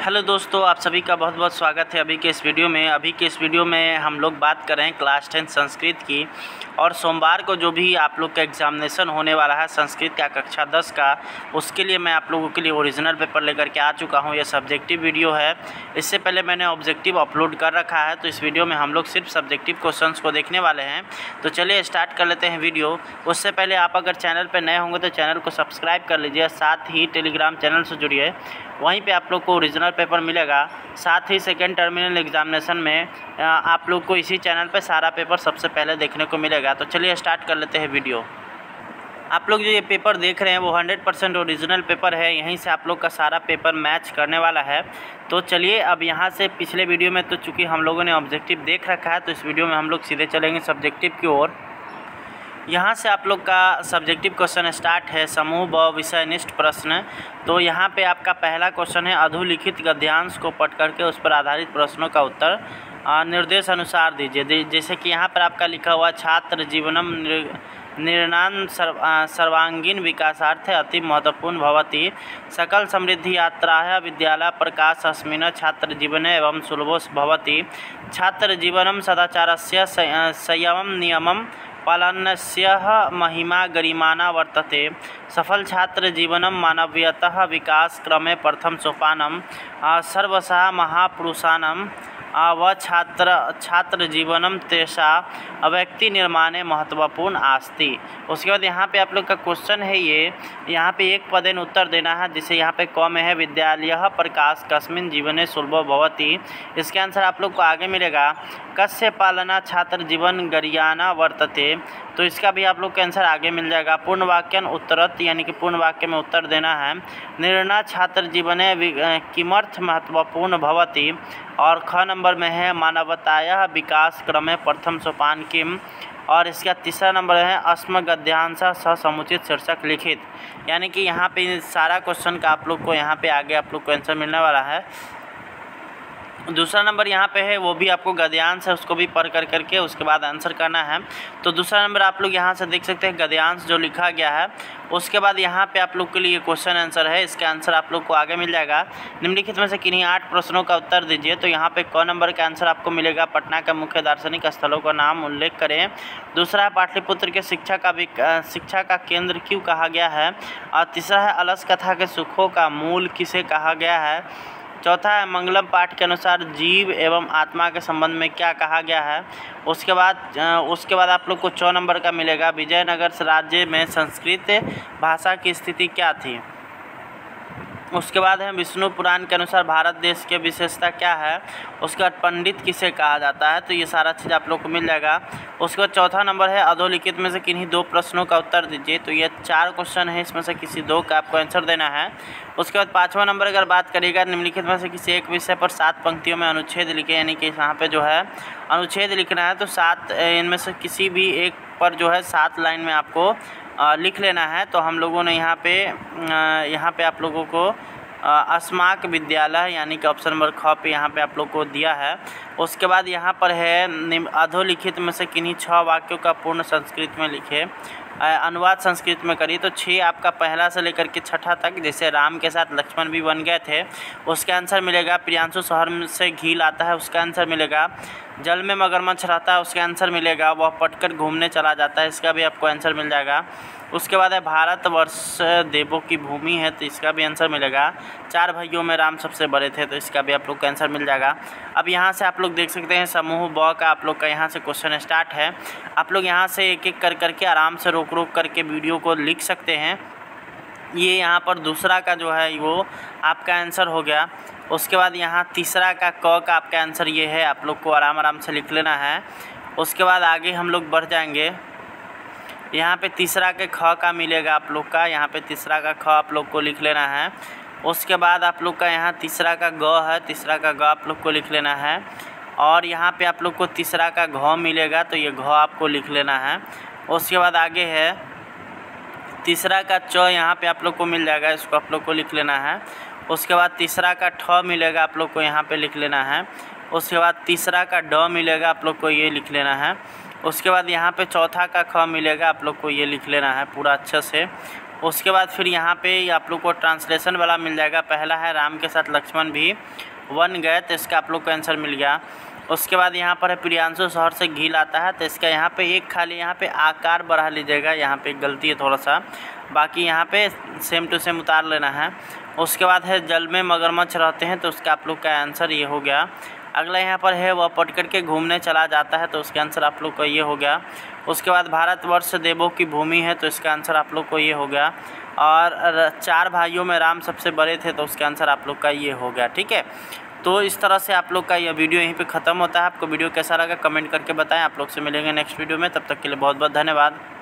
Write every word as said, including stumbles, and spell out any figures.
Hello दोस्तों, आप सभी का बहुत बहुत स्वागत है अभी के इस वीडियो में। अभी के इस वीडियो में हम लोग बात कर रहे हैं क्लास टेंथ संस्कृत की। और सोमवार को जो भी आप लोग का एग्जामिनेशन होने वाला है संस्कृत का कक्षा दस का, उसके लिए मैं आप लोगों के लिए ओरिजिनल पेपर लेकर के आ चुका हूं। यह सब्जेक्टिव वीडियो है। इससे पहले मैंने ऑब्जेक्टिव अपलोड कर रखा है, तो इस वीडियो में हम लोग सिर्फ सब्जेक्टिव क्वेश्चन को देखने वाले हैं। तो चलिए स्टार्ट कर लेते हैं वीडियो। उससे पहले आप अगर चैनल पर नए होंगे तो चैनल को सब्सक्राइब कर लीजिए, साथ ही टेलीग्राम चैनल से जुड़िए, वहीं पे आप लोग को ओरिजिनल पेपर मिलेगा। साथ ही सेकेंड टर्मिनल एग्जामिनेशन में आप लोग को इसी चैनल पे सारा पेपर सबसे पहले देखने को मिलेगा। तो चलिए स्टार्ट कर लेते हैं वीडियो। आप लोग जो ये पेपर देख रहे हैं वो हंड्रेड परसेंट ओरिजिनल पेपर है। यहीं से आप लोग का सारा पेपर मैच करने वाला है। तो चलिए अब यहाँ से पिछले वीडियो में तो चूँकि हम लोगों ने ऑब्जेक्टिव देख रखा है, तो इस वीडियो में हम लोग सीधे चलेंगे सब्जेक्टिव की ओर। यहाँ से आप लोग का सब्जेक्टिव क्वेश्चन स्टार्ट है, समूह ब विषयनिष्ठ प्रश्न। तो यहाँ पे आपका पहला क्वेश्चन है, अधोलिखित गद्यांश को पढ़ करके उस पर आधारित प्रश्नों का उत्तर निर्देश अनुसार दीजिए। जैसे कि यहाँ पर आपका लिखा हुआ छात्र जीवनम निर्णान सर्व सर्वांगीण विकासार्थे अति महत्वपूर्ण भवति, सकल समृद्धि यात्रायाः विद्यालय प्रकाश अस्मिन् छात्र जीवने एवं सुलभो भवति, छात्र जीवनम सदाचारस्य संयमं नियमं पालनस्य महिमा गरिमाना वर्तते, सफल छात्र जीवनम मानवीयतः विकास क्रमे प्रथम सोपानम सर्वशः महापुरुषाणाम व छात्र छात्र जीवनम तेषा व्यक्ति निर्माणे महत्वपूर्ण आस्ति। उसके बाद यहाँ पे आप लोग का क्वेश्चन है, ये यहाँ पे एक पदेन उत्तर देना है। जिसे यहाँ पे क में है विद्यालयः प्रकाश कस्मिन् जीवने सुलभो भवति। इसके आंसर आप लोग को आगे मिलेगा, कस्य पालना छात्र जीवन गरियाना वर्तते। तो इसका भी आप लोग का आंसर आगे मिल जाएगा। पूर्ण वाक्यन उत्तरत, यानी कि पूर्ण वाक्य में उत्तर देना है। निर्णय छात्र जीवने किमर्थ महत्वपूर्ण भवति। और ख नंबर में है मानवतायाः विकास क्रमे प्रथम सोपान किम। और इसका तीसरा नंबर है अस्म गद्यांश स समुचित शीर्षक लिखित। यानी कि यहाँ पे सारा क्वेश्चन का आप लोग को यहाँ पे आगे आप लोग को आंसर मिलने वाला है। दूसरा नंबर यहाँ पे है, वो भी आपको गद्यांश है, उसको भी पढ़ कर करके उसके बाद आंसर करना है। तो दूसरा नंबर आप लोग यहाँ से देख सकते हैं गद्यांश जो लिखा गया है। उसके बाद यहाँ पे आप लोग के लिए क्वेश्चन आंसर है। इसका आंसर आप लोग को आगे मिल जाएगा। निम्नलिखित में से किन्हीं आठ प्रश्नों का उत्तर दीजिए। तो यहाँ पे क नंबर का आंसर आपको मिलेगा, पटना का मुख्य दार्शनिक स्थलों का नाम उल्लेख करें। दूसरा है पाटलिपुत्र के शिक्षा का शिक्षा का केंद्र क्यों कहा गया है। और तीसरा है अलस कथा के सुखों का मूल किसे कहा गया है। चौथा है मंगलम पाठ के अनुसार जीव एवं आत्मा के संबंध में क्या कहा गया है। उसके बाद उसके बाद आप लोग को चौ नंबर का मिलेगा, विजयनगर राज्य में संस्कृत भाषा की स्थिति क्या थी। उसके बाद है विष्णु पुराण के अनुसार भारत देश की विशेषता क्या है। उसके बाद पंडित किसे कहा जाता है। तो ये सारा चीज़ आप लोग को मिल जाएगा। उसके बाद चौथा नंबर है अधोलिखित में से किन्हीं दो प्रश्नों का उत्तर दीजिए। तो ये चार क्वेश्चन है, इसमें से किसी दो का आपको आंसर देना है। उसके बाद पाँचवा नंबर अगर बात करिएगा, निम्नलिखित में से किसी एक विषय पर सात पंक्तियों में अनुच्छेद लिखे। यानी कि यहाँ पे जो है अनुच्छेद लिखना है। तो सात इनमें से किसी भी एक पर जो है सात लाइन में आपको आ, लिख लेना है। तो हम लोगों ने यहाँ पे यहाँ पे आप लोगों को अस्माक विद्यालय यानी कि ऑप्शन नंबर ख पे यहाँ पे आप लोग को दिया है। उसके बाद यहाँ पर है अधोलिखित में से किन्हीं छह वाक्यों का पूर्ण संस्कृत में लिखे, अनुवाद संस्कृत में करिए। तो छः आपका पहला से लेकर के छठा तक, जैसे राम के साथ लक्ष्मण भी बन गए थे, उसका आंसर मिलेगा। प्रियांशु शहर से घी लाता है, उसका आंसर मिलेगा। जल में मगरमच्छ रहता है, उसका आंसर मिलेगा। वह पटकर घूमने चला जाता है, इसका भी आपको आंसर मिल जाएगा। उसके बाद है भारतवर्ष देवों की भूमि है, तो इसका भी आंसर मिलेगा। चार भाइयों में राम सबसे बड़े थे, तो इसका भी आप लोग का आंसर मिल जाएगा। अब यहाँ से आप लोग देख सकते हैं समूह ब का आप लोग का यहाँ से क्वेश्चन स्टार्ट है। आप लोग यहाँ से एक एक कर करके आराम से रोक रोक करके वीडियो को लिख सकते हैं। ये यहाँ पर दूसरा का जो है वो आपका आंसर हो गया। उसके बाद यहाँ तीसरा का क का आपका आंसर ये है, आप लोग को आराम आराम से लिख लेना है। उसके बाद आगे हम लोग बढ़ जाएंगे। यहाँ पे तीसरा के ख का मिलेगा आप लोग का, यहाँ पे तीसरा का ख आप लोग को लिख लेना है। उसके बाद आप लोग का यहाँ तीसरा का ग है, तीसरा का ग आप लोग को लिख लेना है। और यहाँ पे आप लोग को तीसरा का घ मिलेगा, तो ये घ आपको लिख लेना है। उसके बाद आगे है तीसरा का च, यहाँ पे आप लोग को मिल जाएगा, इसको आप लोग को लिख लेना है। उसके बाद तीसरा का ठ मिलेगा, आप लोग को यहाँ पे लिख लेना है। उसके बाद तीसरा का ड मिलेगा, आप लोग को ये लिख लेना है। उसके बाद यहाँ पे चौथा का ख मिलेगा, आप लोग को ये लिख लेना है पूरा अच्छे से। उसके बाद फिर यहाँ पे आप लोग को ट्रांसलेशन वाला मिल जाएगा। पहला है राम के साथ लक्ष्मण भी वन गए, तो इसका आप लोग को आंसर मिल गया। उसके बाद यहाँ पर है प्रियांशु शहर से घी लाता है, तो इसका यहाँ पे एक खाली यहाँ पे आकार बढ़ा लीजिएगा, यहाँ पे गलती है थोड़ा सा, बाकी यहाँ पे सेम टू सेम उतार लेना है। उसके बाद है जल में मगरमच्छ रहते हैं, तो उसका आप लोग का आंसर ये हो गया। अगला यहाँ पर है वह पट कर के घूमने चला जाता है, तो उसका आंसर आप लोग को ये हो गया। उसके बाद भारतवर्ष देवों की भूमि है, तो इसका आंसर आप लोग को ये हो गया। और चार भाइयों में राम सबसे बड़े थे, तो उसका आंसर आप लोग का ये हो गया। ठीक है, तो इस तरह से आप लोग का यह वीडियो यहीं पे ख़त्म होता है। आपको वीडियो कैसा लगा कमेंट करके बताएं। आप लोग से मिलेंगे नेक्स्ट वीडियो में, तब तक के लिए बहुत बहुत धन्यवाद।